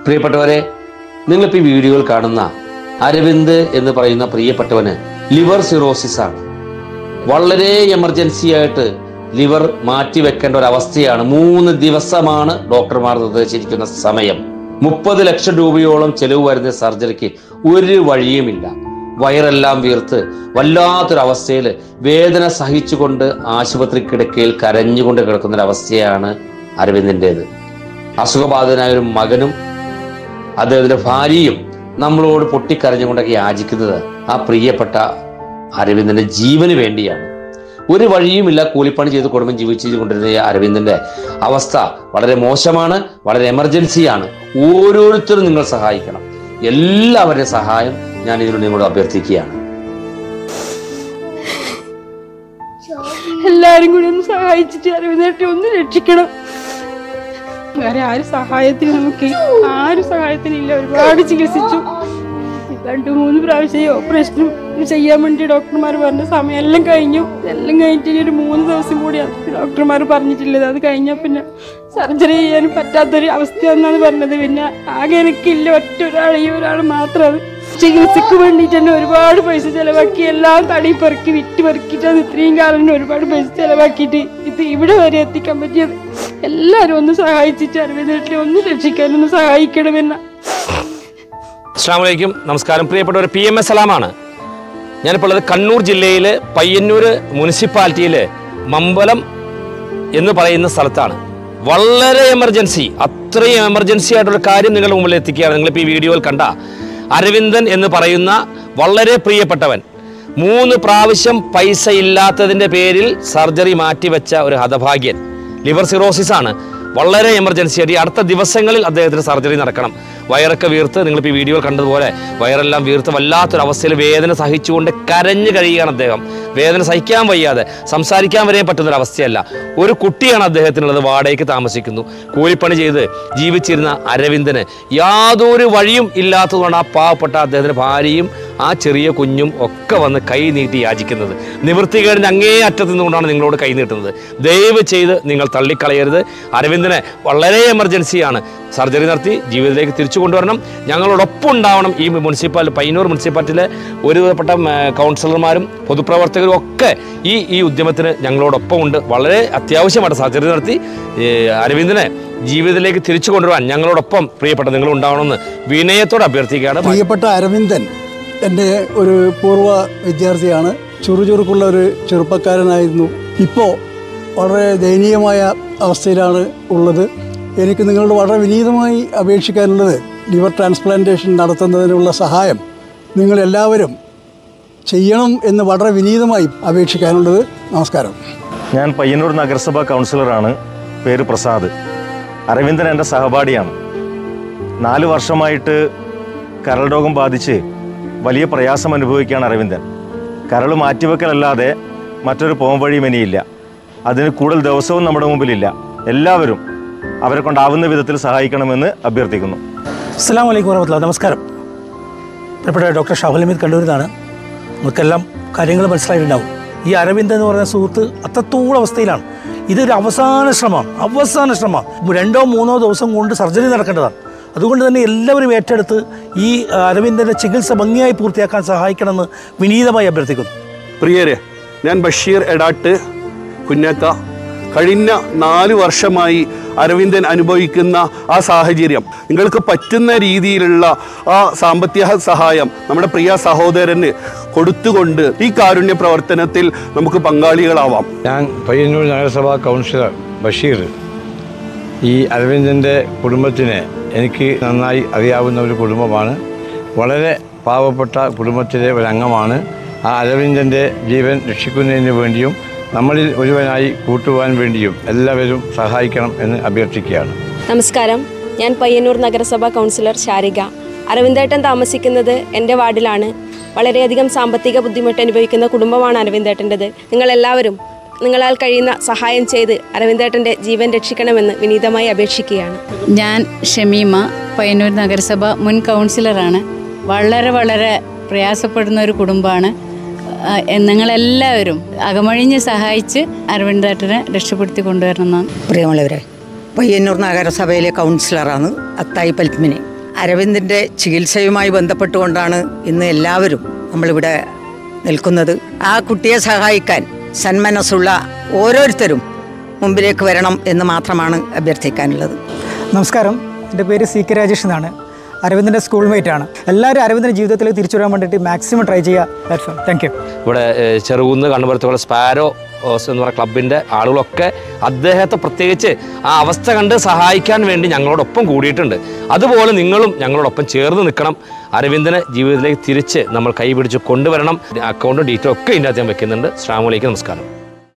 പ്രിയപ്പെട്ടവരെ, നിങ്ങളിപ്പോൾ ഈ വീഡിയോയിൽ കാണുന്ന അരവിന്ദ് എന്ന് പറയുന്ന പ്രിയപ്പെട്ടവന് ലിവർ സിറോസിസ് ആണ്. വളരെ എമർജൻസി ആയിട്ട് ലിവർ മാറ്റിവെക്കേണ്ട ഒരു അവസ്ഥയാണ്. 3 ദിവസമാണ് ഡോക്ടർമാർ നിർദ്ദേശിച്ചിരിക്കുന്ന സമയം. 30 ലക്ഷം രൂപയോളം ചെലവ് വരുന്ന സർജറിക്ക് ഒരു വഴിയുമില്ല. വയറെല്ലാം വീർത്ത് വല്ലാത്തൊരവസ്ഥയിൽ വേദന സഹിച്ചുകൊണ്ട് ആശുപത്രി കിടക്കയിൽ കരഞ്ഞുകൊണ്ട് കിടക്കുന്നൊരവസ്ഥയാണ് അരവിന്ദിൻ്റെത്. അസുഖബാധിതനായ ഒരു മകനും അദ്ദേഹത്തിന്റെ ഭാര്യയും നമ്മളോട് പൊട്ടിക്കരഞ്ഞുകൊണ്ടൊക്കെ യാചിക്കുന്നത് ആ പ്രിയപ്പെട്ട അരവിന്ദന്റെ ജീവന് വേണ്ടിയാണ്. ഒരു വഴിയുമില്ല. കൂലിപ്പണി ചെയ്ത് കുടുംബം ജീവിച്ചു കൊണ്ടിരുന്ന അരവിന്ദന്റെ അവസ്ഥ വളരെ മോശമാണ്, വളരെ എമർജൻസിയാണ്. ഓരോരുത്തരും നിങ്ങൾ സഹായിക്കണം. എല്ലാവരുടെയും സഹായം ഞാൻ ഇതിലൂടെ നിങ്ങളോട് അഭ്യർത്ഥിക്കുകയാണ്. എല്ലാരും കൂടി ഒന്ന് സഹായിച്ചിട്ട് അരവിന്ദനെ ഒന്ന് രക്ഷിക്കണം. വേറെ ആരും സഹായത്തിനില്ല. ഒരുപാട് ചികിത്സിച്ചു. 2-3 പ്രാവശ്യം ഓപ്പറേഷനും ചെയ്യാൻ വേണ്ടി ഡോക്ടർമാർ പറഞ്ഞ സമയം എല്ലാം കഴിഞ്ഞു. എല്ലാം കഴിഞ്ഞിട്ട് ഒരു 3 ദിവസം കൂടിയാണ് ഡോക്ടർമാർ പറഞ്ഞിട്ടുള്ളത്. അത് കഴിഞ്ഞാൽ പിന്നെ സർജറി ചെയ്യാനും പറ്റാത്തൊരു അവസ്ഥയെന്നാണ് പറഞ്ഞത്. പിന്നെ ആകെ എനിക്കില്ല, ഒരാൾ മാത്രം. അത് ചികിത്സക്ക് വേണ്ടിയിട്ട് തന്നെ ഒരുപാട് പൈസ ചെലവാക്കി. എല്ലാം തടി പെറുക്കി വിറ്റ് പെറുക്കിയിട്ടാണ് ഇത്രയും കാലം ഒരുപാട് പൈസ ചെലവാക്കിയിട്ട് ഇത് ഇവിടെ വരെ എത്തിക്കാൻ പറ്റിയത്. എല്ലാവരും ഒന്ന് സഹായിച്ചിട്ട് അരവിന്ദനെ ഒന്ന് രക്ഷിക്കാനൊന്ന് സഹായിക്കണമെന്ന. അസ്സലാമു അലൈക്കും, നമസ്കാരം. പ്രിയപ്പെട്ട ഒരു PMS സലാമാണ്. ഞാനിപ്പോൾ ഉള്ളത് കണ്ണൂർ ജില്ലയിലെ പയ്യന്നൂർ മുനിസിപ്പാലിറ്റിയിലെ മമ്പലം എന്ന് പറയുന്ന സ്ഥലത്താണ്. വളരെ എമർജൻസി, അത്രയും എമർജൻസി ആയിട്ടുള്ള കാര്യം നിങ്ങളുടെ മുമ്പിൽ എത്തിക്കുകയാണ്. നിങ്ങളിപ്പോൾ ഈ വീഡിയോയിൽ കണ്ട അരവിന്ദൻ എന്ന് പറയുന്ന വളരെ പ്രിയപ്പെട്ടവൻ 3 പ്രാവശ്യം പൈസ ഇല്ലാത്തതിൻ്റെ പേരിൽ സർജറി മാറ്റിവെച്ച ഒരു ഹതഭാഗ്യൻ. ലിവർ സിറോസിസ് ആണ്. വളരെ എമർജൻസി ആയിട്ട് അടുത്ത ദിവസങ്ങളിൽ അദ്ദേഹത്തിന് സർജറി നടക്കണം. വയറൊക്കെ വീർത്ത്, നിങ്ങളിപ്പോൾ ഈ വീഡിയോയിൽ കണ്ടതുപോലെ വയറെല്ലാം വീർത്ത് വല്ലാത്തൊരവസ്ഥയിൽ വേദന സഹിച്ചുകൊണ്ട് കരഞ്ഞു കഴിയുകയാണ് അദ്ദേഹം. വേദന സഹിക്കാൻ വയ്യാതെ സംസാരിക്കാൻ വരെ പറ്റുന്നൊരവസ്ഥയല്ല. ഒരു കുട്ടിയാണ് അദ്ദേഹത്തിനുള്ളത്, വാടകയ്ക്ക് താമസിക്കുന്നു. കൂലിപ്പണി ചെയ്ത് ജീവിച്ചിരുന്ന അരവിന്ദന് യാതൊരു വഴിയും ഇല്ലാത്തതുകൊണ്ട് ആ പാവപ്പെട്ട അദ്ദേഹത്തിൻ്റെ ഭാര്യയും ആ ചെറിയ കുഞ്ഞും ഒക്കെ വന്ന് കൈ നീട്ടി യാചിക്കുന്നത്. നിവൃത്തികേടിൻ്റെ അങ്ങേ അറ്റത്തു നിന്നുകൊണ്ടാണ് നിങ്ങളോട് കൈ നീട്ടുന്നത്. ദയവ് ചെയ്ത് നിങ്ങൾ തള്ളിക്കളയരുത്. അരവിന്ദന് വളരെ എമർജൻസിയാണ്. സർജറി നടത്തി ജീവിതത്തിലേക്ക് തിരിച്ചു കൊണ്ടുവരണം. ഞങ്ങളോടൊപ്പം ഉണ്ടാവണം. ഈ പയ്യന്നൂർ മുനിസിപ്പാലിറ്റിയിലെ ഒരുവിധപ്പെട്ട കൗൺസിലർമാരും പൊതുപ്രവർത്തകരും ഒക്കെ ഈ ഉദ്യമത്തിന് ഞങ്ങളോടൊപ്പം ഉണ്ട്. വളരെ അത്യാവശ്യമായിട്ട് സർജറി നടത്തി അരവിന്ദനെ ജീവിതത്തിലേക്ക് തിരിച്ചു കൊണ്ടുവരാൻ ഞങ്ങളോടൊപ്പം പ്രിയപ്പെട്ട നിങ്ങൾ ഉണ്ടാവണമെന്ന് വിനയത്തോടെ അഭ്യർത്ഥിക്കുകയാണ്. പ്രിയപ്പെട്ട അരവിന്ദൻ എൻ്റെ ഒരു പൂർവ്വ വിദ്യാർത്ഥിയാണ്. ചുറുചുറുക്കുള്ള ഒരു ചെറുപ്പക്കാരനായിരുന്നു. ഇപ്പോൾ വളരെ ദയനീയമായ അവസ്ഥയിലാണ് ഉള്ളത്. എനിക്ക് നിങ്ങളോട് വളരെ വിനീതമായി അപേക്ഷിക്കാനുള്ളത്, ലിവർ ട്രാൻസ്പ്ലാന്റേഷൻ നടത്തുന്നതിനുള്ള സഹായം നിങ്ങളെല്ലാവരും ചെയ്യണം എന്ന് വളരെ വിനീതമായി അപേക്ഷിക്കാനുള്ളത്. നമസ്കാരം. ഞാൻ പയ്യന്നൂർ നഗരസഭാ കൗൺസിലറാണ്. പേര് പ്രസാദ്. അരവിന്ദൻ എൻ്റെ സഹപാഠിയാണ്. 4 വർഷമായിട്ട് കരൾ രോഗം ബാധിച്ച് വലിയ പ്രയാസം അനുഭവിക്കുകയാണ് അരവിന്ദൻ. കരൾ മാറ്റിവെക്കലല്ലാതെ മറ്റൊരു പോംവഴിയും ഇനിയില്ല. അതിന് കൂടുതൽ ദിവസവും നമ്മുടെ മുമ്പിലില്ല. എല്ലാവരും അവരെ കൊണ്ടാവുന്ന വിധത്തിൽ സഹായിക്കണമെന്ന് അഭ്യർത്ഥിക്കുന്നു. അസ്സലാമു അലൈക്കും വറഹ്മത്തുള്ളാഹി. നമസ്കാരം. പ്രിയപ്പെട്ട ഡോക്ടർ ഷാഹുൽ ഹമീദ് കണ്ണൂരിലാണ്. നമുക്കെല്ലാം കാര്യങ്ങൾ മനസ്സിലായിട്ടുണ്ടാവും. ഈ അരവിന്ദ് എന്ന് പറയുന്ന സുഹൃത്ത് അത്രത്തോളം അവസ്ഥയിലാണ്. ഇതൊരു അവസാന ശ്രമമാണ്. 2-3 ദിവസം കൊണ്ട് സർജറി നടക്കേണ്ടതാണ്. അതുകൊണ്ട് തന്നെ എല്ലാവരും ഏറ്റെടുത്ത് ഈ അരവിന്ദൻ്റെ ചികിത്സ ഭംഗിയായി പൂർത്തിയാക്കാൻ സഹായിക്കണമെന്ന് വിനീതമായി അഭ്യർത്ഥിക്കുന്നു. പ്രിയരെ, ഞാൻ ബഷീർ എടാട്ട് കുഞ്ഞക്ക. കഴിഞ്ഞ 4 വർഷമായി അരവിന്ദൻ അനുഭവിക്കുന്ന ആ സാഹചര്യം, നിങ്ങൾക്ക് പറ്റുന്ന രീതിയിലുള്ള ആ സാമ്പത്തിക സഹായം നമ്മുടെ പ്രിയ സഹോദരന് കൊടുത്തുകൊണ്ട് ഈ കാരുണ്യ പ്രവർത്തനത്തിൽ നമുക്ക് പങ്കാളികളാവാം. ഞാൻ പയ്യന്നൂർ നഗരസഭാ കൗൺസിലർ ബഷീർ. ഈ അരവിന്ദൻ്റെ കുടുംബത്തിനെ എനിക്ക് നന്നായി അറിയാവുന്ന ഒരു കുടുംബമാണ്. വളരെ പാവപ്പെട്ട കുടുംബത്തിലെ ഒരംഗമാണ്. ആ അരവിന്ദൻ്റെ ജീവൻ രക്ഷിക്കുന്നതിന് വേണ്ടിയും നമ്മളിൽ ഒരുവനായി കൂട്ടുവാൻ വേണ്ടിയും എല്ലാവരും സഹായിക്കണം എന്ന് അഭ്യർത്ഥിക്കുകയാണ്. നമസ്കാരം. ഞാൻ പയ്യന്നൂർ നഗരസഭാ കൗൺസിലർ ശാരിക. അരവിന്ദേട്ടൻ താമസിക്കുന്നത് എൻ്റെ വാർഡിലാണ്. വളരെയധികം സാമ്പത്തിക ബുദ്ധിമുട്ട് അനുഭവിക്കുന്ന കുടുംബമാണ് അരവിന്ദേട്ടൻ്റെത്. നിങ്ങളെല്ലാവരും നിങ്ങളാൽ കഴിയുന്ന സഹായം ചെയ്ത് അരവിന്ദേട്ടൻ്റെ ജീവൻ രക്ഷിക്കണമെന്ന് വിനീതമായി അപേക്ഷിക്കുകയാണ്. ഞാൻ ഷമീമ, പയ്യന്നൂർ നഗരസഭ മുൻ കൗൺസിലറാണ്. വളരെ പ്രയാസപ്പെടുന്ന ഒരു കുടുംബമാണ്. നിങ്ങളെല്ലാവരും അകമഴിഞ്ഞ് സഹായിച്ച് അരവിന്ദേട്ടനെ രക്ഷപ്പെടുത്തി കൊണ്ടുവരണമെന്നാണ്. പ്രിയമുള്ളവരെ, പയ്യന്നൂർ നഗരസഭയിലെ കൗൺസിലറാണ് അത്തായി പൽപ്പിനെ. അരവിന്ദിൻ്റെ ചികിത്സയുമായി ബന്ധപ്പെട്ടുകൊണ്ടാണ് ഇന്ന് എല്ലാവരും നമ്മളിവിടെ നിൽക്കുന്നത്. ആ കുട്ടിയെ സഹായിക്കാൻ സന്മനസ്സുള്ള ഓരോരുത്തരും മുമ്പിലേക്ക് വരണം എന്ന് മാത്രമാണ് അഭ്യർത്ഥിക്കാനുള്ളത്. നമസ്കാരം, എൻ്റെ പേര് സി കെ രാജേഷ് എന്നാണ്. അരവിന്ദിൻ്റെ സ്കൂൾമേറ്റ് ആണ്. എല്ലാവരും അരവിന്ദിൻ്റെ ജീവിതത്തിൽ തിരിച്ചു വരാൻ വേണ്ടിയിട്ട് മാക്സിമം ട്രൈ ചെയ്യുക. Thank you. ഇവിടെ ചെറുകുന്ന് കണ്ണുപുരത്തുള്ള സ്പാരോ എന്ന് പറയുന്ന ക്ലബിൻ്റെ ആളുകളൊക്കെ അദ്ദേഹത്തെ പ്രത്യേകിച്ച് ആ അവസ്ഥ കണ്ട് സഹായിക്കാൻ വേണ്ടി ഞങ്ങളോടൊപ്പം കൂടിയിട്ടുണ്ട്. അതുപോലെ നിങ്ങളും ഞങ്ങളോടൊപ്പം ചേർന്ന് നിൽക്കണം. അരവിന്ദനെ ജീവിതത്തിലേക്ക് തിരിച്ച് നമ്മൾ കൈപിടിച്ച് കൊണ്ടുവരണം. അക്കൗണ്ടും ഡീറ്റെയിലും ഒക്കെ ഇതിൻ്റെ അകത്ത് ഞാൻ വെക്കുന്നുണ്ട്. അസ്സലാമു അലൈക്കും, നമസ്കാരം.